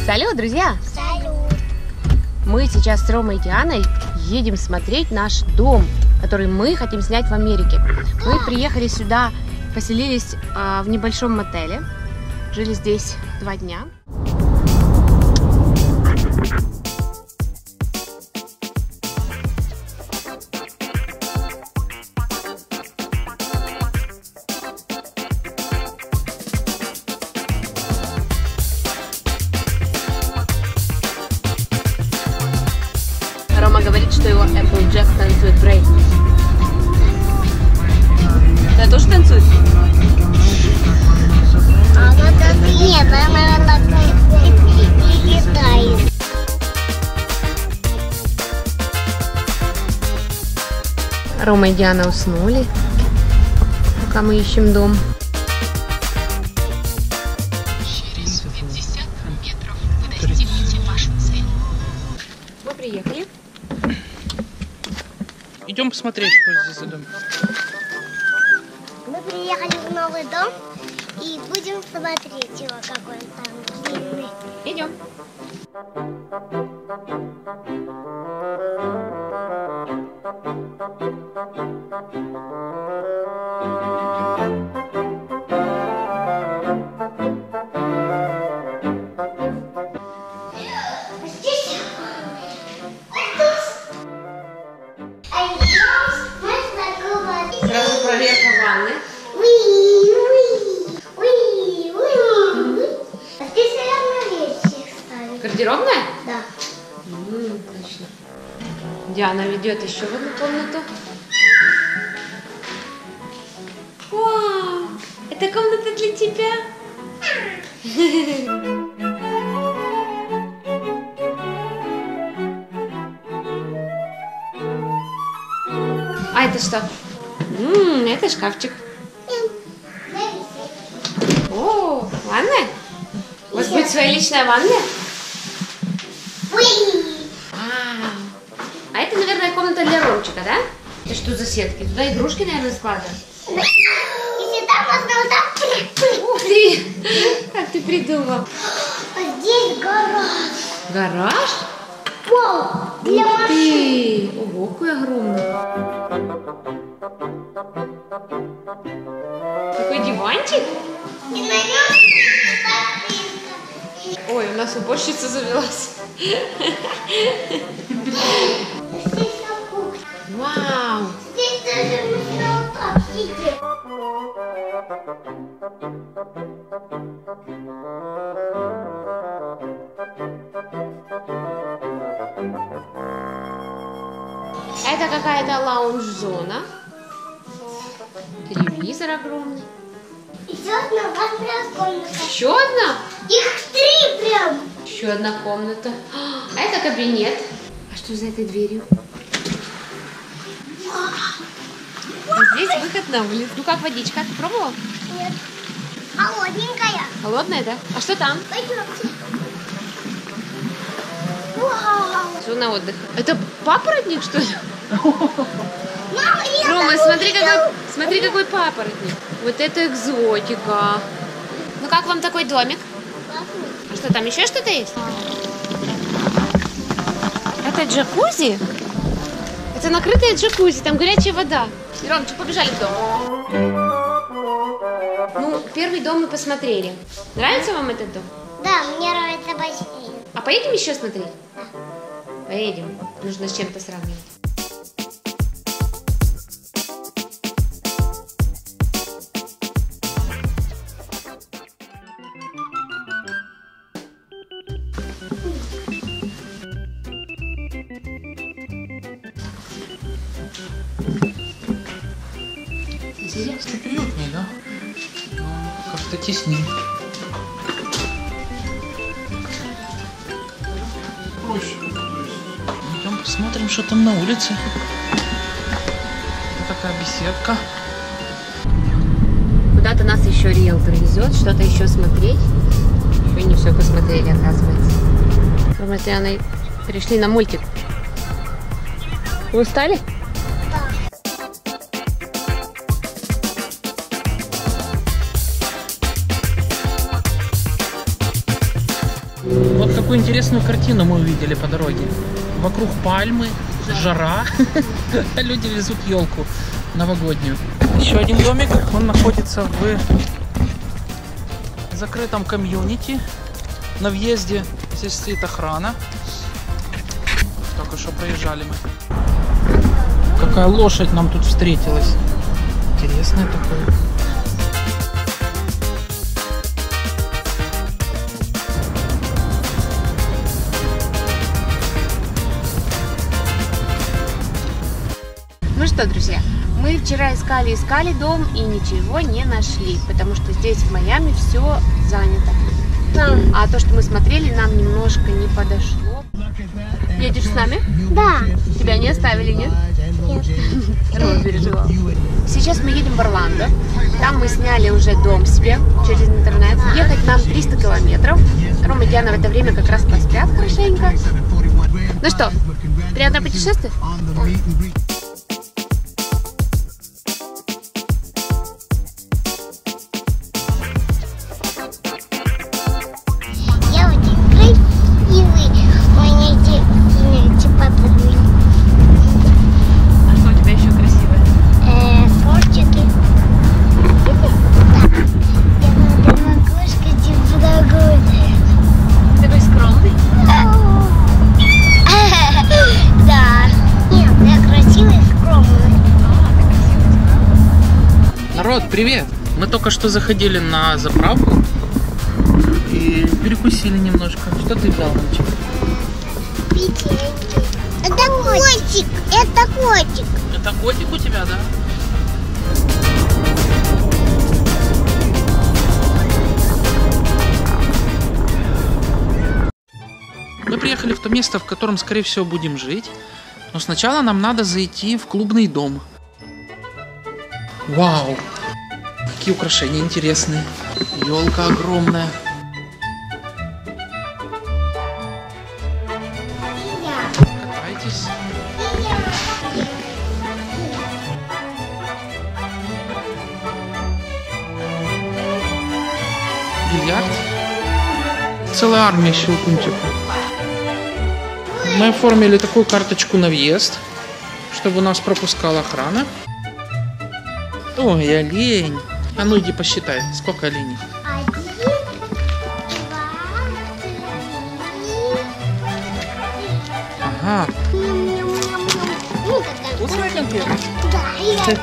Салют, друзья! Салют! Мы сейчас с Ромой и Дианой едем смотреть наш дом, который мы хотим снять в Америке. Мы приехали сюда, поселились в небольшом мотеле, жили здесь 2 дня. Рома говорит, что его Applejack танцует брейк. Да, тоже танцует? Она так нет, она летает. Рома и Диана уснули, пока мы ищем дом. Через 50 метров вы достигнете вашу цель. Мы приехали. Идем посмотреть, что здесь за дом. Мы приехали в новый дом и будем смотреть его, какой он там длинный. Идем. Сразу проверка ванны. Здесь, наверное, вещи ставят. Гардеробная? Да. Точно. Диана ведет еще в одну комнату. Вау! Это комната для тебя. А это что? Это шкафчик. О, ванная? У вас будет своя личная ванная? А это, наверное, комната для Ромчика, да? Это что за сетки? Туда игрушки, наверное, складывают? Если там можно вот так. Ух ты! Как ты придумал? А здесь гараж. Гараж? Вау, для Ух машин. ты! Ого, какой огромный! Какой диванчик? И на нем подписка. Ой, у нас уборщица завелась. Здесь на кухне. Вау! Здесь даже можно вот так сидеть. Это какая-то лаунж-зона. Телевизор огромный. Еще одна ванная комната. Еще одна? Их 3 прям. Еще одна комната. А это кабинет. А что за этой дверью? А здесь выход на улицу. Ну как водичка? Ты пробовал? Нет. Холодненькая. Холодная, да? А что там? Пойдемте. Вау. Зона отдыха. Это папоротник, что ли? Мама, я Рома, там увидела. смотри, какой папоротник. Вот это экзотика. Ну как вам такой домик? А что, там еще что-то есть? Это джакузи? Это накрытое джакузи, там горячая вода. Ромчик, побежали в дом. Ну, первый дом мы посмотрели. Нравится вам этот дом? Да, мне нравится бассейн. А поедем еще смотреть? Поедем. Нужно с чем-то сравнивать. Чуть уютнее, да? Как-то теснее. Проще. Идем посмотрим, что там на улице. Вот такая беседка. Куда-то нас еще риэлтор везет, что-то еще смотреть. Еще не все посмотрели, оказывается. Мы с Дианой пришли на мультик. Вы устали? Вот какую интересную картину мы увидели по дороге. Вокруг пальмы, жара, а люди везут елку новогоднюю. Еще один домик, он находится в закрытом комьюнити. На въезде здесь стоит охрана. Только что проезжали мы. Какая лошадь нам тут встретилась. Интересная такая. Ну что, друзья, мы вчера искали дом и ничего не нашли, потому что здесь в Майами все занято. А то, что мы смотрели, нам немножко не подошло. Едешь с нами? Да. Тебя не оставили, нет? Нет. Рома переживал. Сейчас мы едем в Орландо. Там мы сняли уже дом себе через интернет. Ехать нам 300 километров. Рома и Диана в это время как раз поспят хорошенько. Ну что, приятного путешествия? Я очень красивый. У меня эти подруги. А что у тебя еще красивое? Спортики. Я надо макушка типа дорогой. Такой скромный. Да. Нет, я красивый и скромный. Народ, привет! Мы только что заходили на заправку и перекусили немножко. Что ты взял, мальчик? Печеньки. Это котик. Это котик. Это котик у тебя, да? Мы приехали в то место, в котором, скорее всего, будем жить. Но сначала нам надо зайти в клубный дом. Вау! Какие украшения интересные. Елка огромная. Катайтесь. Бильярд. Целая армия щелкунчиков. Мы оформили такую карточку на въезд, чтобы нас пропускала охрана. Ой, олень. А ну иди посчитай, сколько оленей. 1, 2, 3. Ага. Ну, Вкусная конфета? да, я.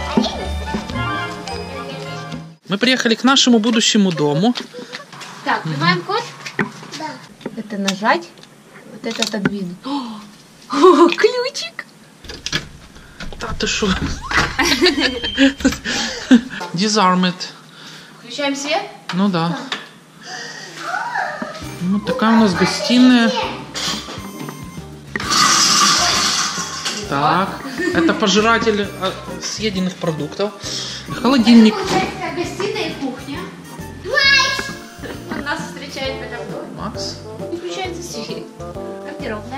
Мы приехали к нашему будущему дому. Так, вбиваем код. Да. Это нажать, вот это отодвинуть. О, ключик! Да ты шо? Disarmed. Включаем свет. Ну да. Ну такая у нас гостиная. Так, это пожиратель съеденных продуктов. Холодильник. Гостиная и кухня. Он нас встречает прямо в доме. Макс. И включается свет. Гардеробная.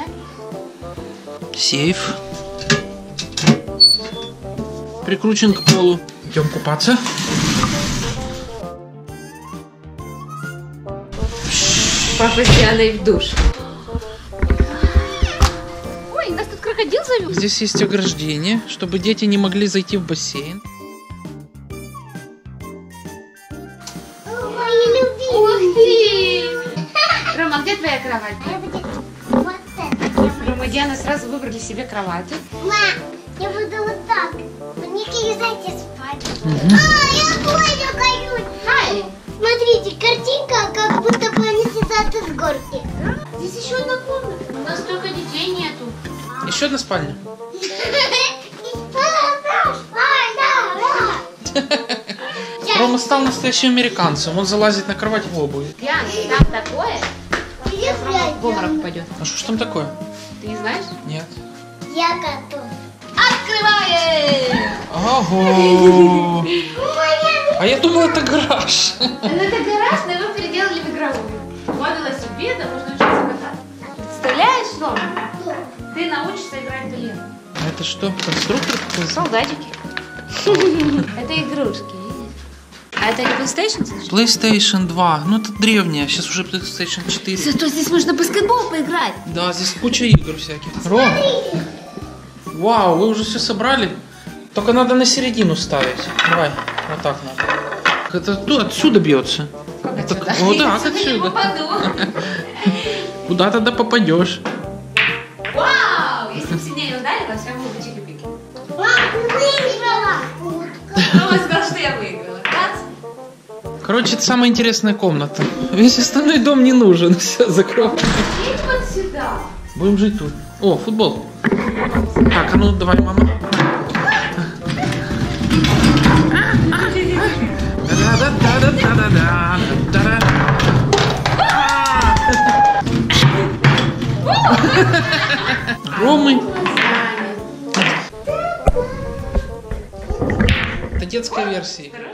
Сейф. Прикручен к полу. Идем купаться. Папа с Дианой в душ. Ой, нас тут крокодил зовет. Здесь есть ограждение, чтобы дети не могли зайти в бассейн. Мои любимые. Ух ты! Рома, где твоя кровать? Вот это. Рома и Диана сразу выбрали себе кровати. Ма, я буду вот так. Мне кидайте спать. Я тоже хочу. Смотрите, картинка, как будто бы они слезают из горки. Здесь еще одна комната. У нас только детей нету. Еще одна спальня. Рома стал настоящим американцем. Он залазит на кровать в обуви. Диана, там такое? Рома в обморок упадет. А что ж там такое? Ты не знаешь? Нет. Я готов. Открываем! Ого! А я думал, это гараж. Это гараж, но его переделали в игровую. Два велосипеда, можно учиться кататься. Представляешь, Рома? Ты научишься играть в лего. Это что, конструктор какой-то? Солдатики. Это игрушки, видишь? А это не PlayStation? PlayStation 2. Ну, это древняя. Сейчас уже PlayStation 4. Зато здесь можно в баскетбол поиграть. Да, здесь куча игр всяких. Ром, вау, вы уже все собрали? Только надо на середину ставить. Давай, вот так надо. Это отсюда бьется. Как отсюда? Вот Я так, отсюда не отсюда. попаду. Куда тогда попадешь? Вау! Если бы сильнее ударила, все было бы чики-пики. Мам, ты выиграла. Рома сказал, что я выиграла. Кац. Короче, это самая интересная комната. Весь остальной дом не нужен. Все, закрой. Идите вот сюда. Будем жить тут. О, футбол. Так, а ну давай, мама. Ромы. Это детская версия.